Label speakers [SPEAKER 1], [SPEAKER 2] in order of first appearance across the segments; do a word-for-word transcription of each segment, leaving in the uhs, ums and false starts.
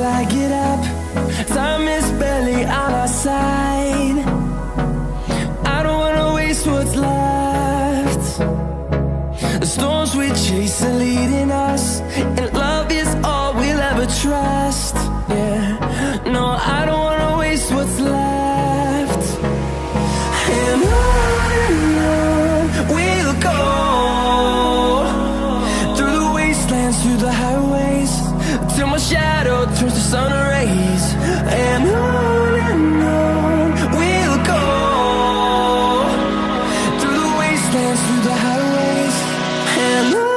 [SPEAKER 1] till I get up. Time is barely on our side. I don't wanna waste what's left. The storms we chase are leading us, and love is all we'll ever trust. Yeah, no, I don't wanna waste what's left. And on and on we'll go, through the wastelands, through the highways, till my shadow turns to sun rays. And on and on we'll go, through the wastelands, through the highways, and on.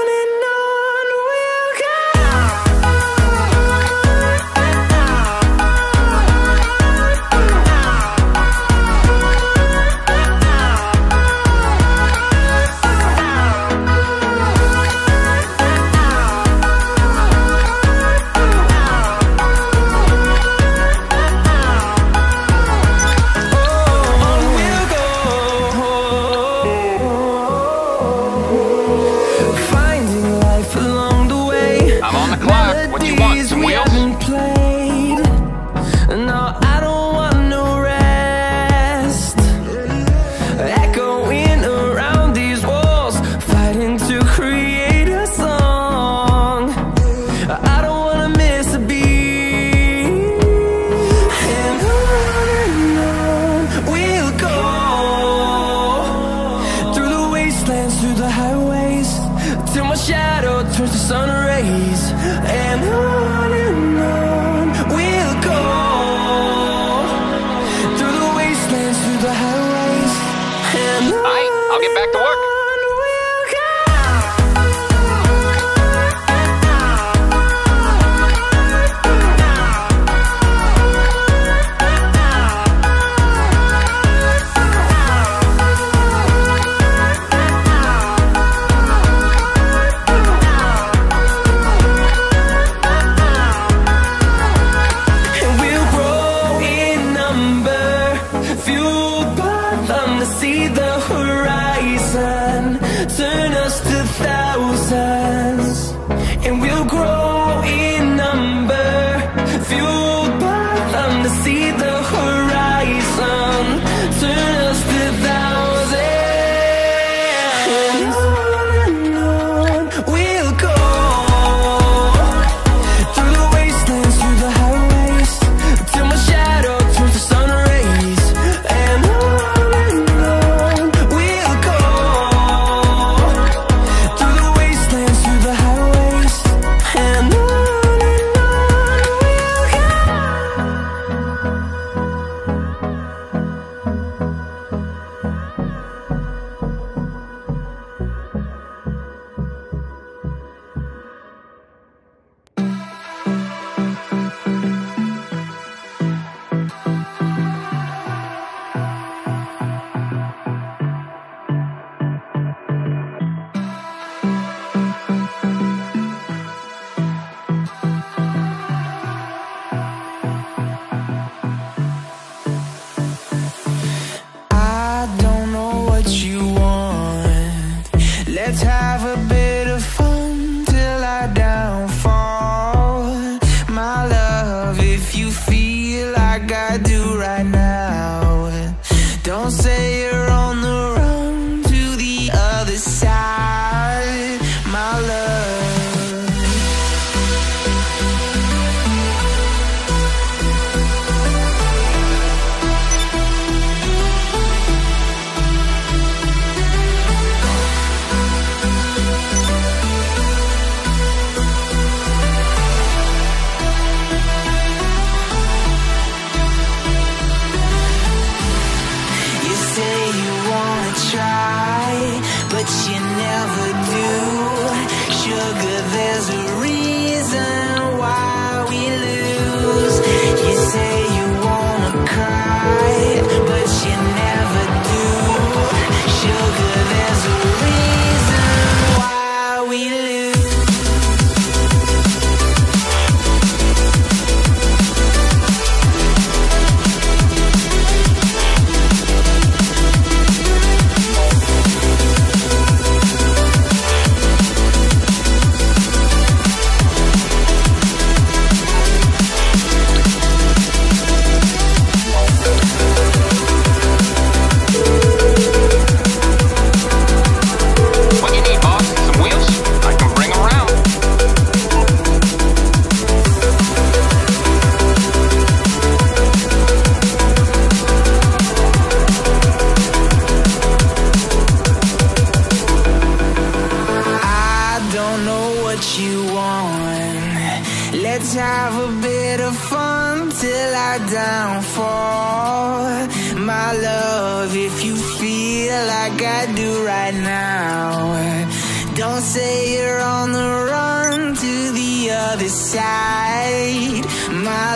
[SPEAKER 1] Through the highways, till my shadow turns to sun rays. And on and on we'll go, through the wastelands, through the highways, and on.
[SPEAKER 2] Alright, I'll get back to work.
[SPEAKER 1] See the horizon turn us to thousands, and we'll grow in number, fueled by them to see the horizon turn us to thousands. And on and on we'll go, through the wastelands, through the highways, till my shadow turns to sun rays. And on and on. Let's have a bit of fun till our downfall. My love, if you feel like I do right now, don't say you're on the run to the other side. My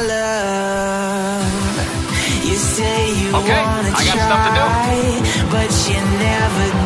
[SPEAKER 1] love, you say you
[SPEAKER 2] okay,
[SPEAKER 1] wanna
[SPEAKER 2] I got
[SPEAKER 1] try,
[SPEAKER 2] stuff to do.
[SPEAKER 1] but you never